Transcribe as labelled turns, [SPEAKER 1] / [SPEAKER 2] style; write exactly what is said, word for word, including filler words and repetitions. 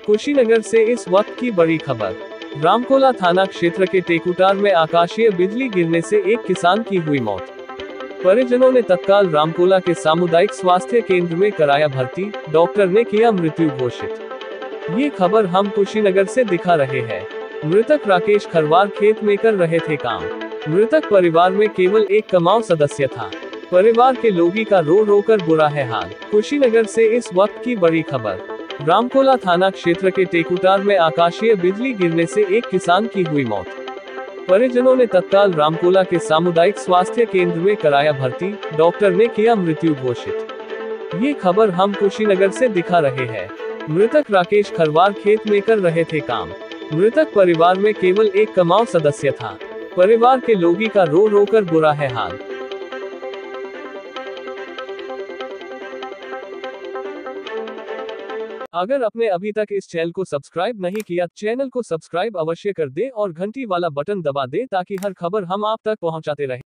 [SPEAKER 1] कुशीनगर से इस वक्त की बड़ी खबर। रामकोला थाना क्षेत्र के टेकुटार में आकाशीय बिजली गिरने से एक किसान की हुई मौत। परिजनों ने तत्काल रामकोला के सामुदायिक स्वास्थ्य केंद्र में कराया भर्ती, डॉक्टर ने किया मृत्यु घोषित। ये खबर हम कुशीनगर से दिखा रहे हैं। मृतक राकेश खरवार खेत में कर रहे थे काम। मृतक परिवार में केवल एक कमाऊ सदस्य था। परिवार के लोगों का रो रो कर बुरा है हाल। कुशीनगर से इस वक्त की बड़ी खबर। रामकोला थाना क्षेत्र के टेकुटार में आकाशीय बिजली गिरने से एक किसान की हुई मौत। परिजनों ने तत्काल रामकोला के सामुदायिक स्वास्थ्य केंद्र में कराया भर्ती, डॉक्टर ने किया मृत्यु घोषित। ये खबर हम कुशीनगर से दिखा रहे हैं। मृतक राकेश खरवार खेत में कर रहे थे काम। मृतक परिवार में केवल एक कमाऊ सदस्य था। परिवार के लोगों का रो रो कर बुरा है हाल। अगर आपने अभी तक इस चैनल को सब्सक्राइब नहीं किया, चैनल को सब्सक्राइब अवश्य कर दे और घंटी वाला बटन दबा दे ताकि हर खबर हम आप तक पहुंचाते रहें।